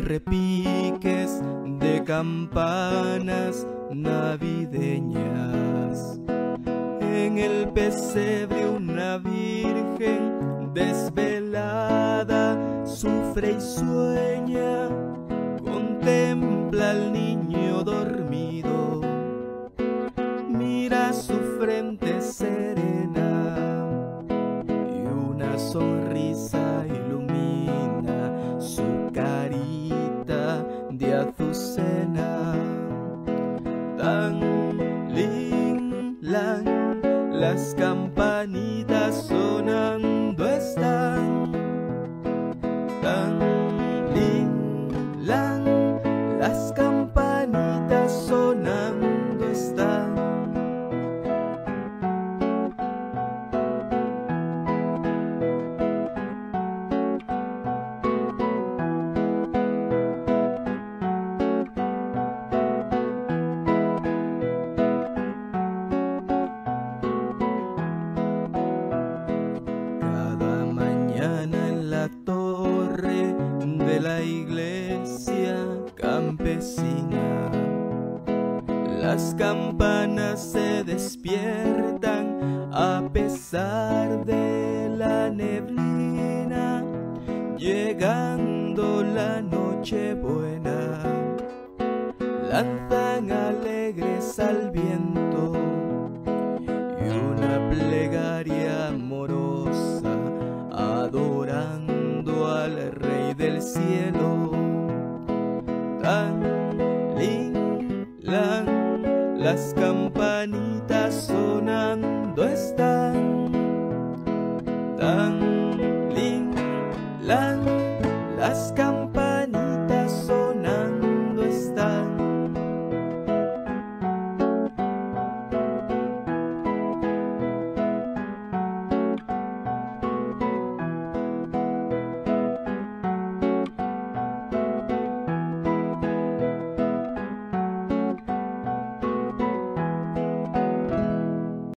repiques de campanas navideñas. En el pesebre una virgen desvelada sufre y sueña, contempla al niño dormido, mira su frente serena y una sonrisa ilumina su carita de azucena. Tan lin lan, las campanitas sonando están. Tan lin lan, las campanitas sonando están. Torre de la iglesia campesina, las campanas se despiertan a pesar de la neblina, llegando la noche buena, lanzan alegres al viento y una plegaria amorosa adorando al Rey del cielo. Tan lin lan, las campanitas sonando